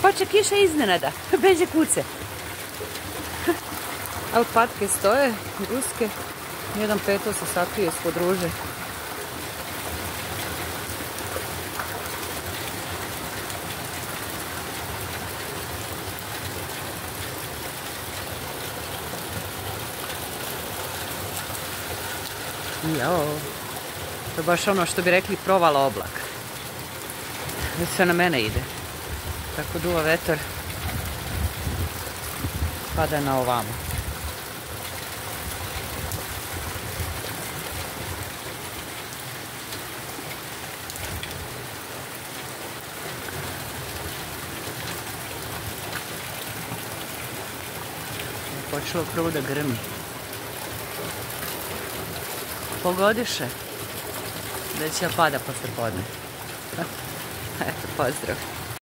Pače kiša iznenada, beže kuce. Alpatke stoje, ruske. Jedan peto se sakrio ispod ruže. Jao, to je baš ono što bi rekli provala oblak. Već sve na mene ide. Tako duva vetar. Pada na ovamo. Počelo prvo da grmi. Pogodiše. Da će pada posle podne. Eto, pozdrav.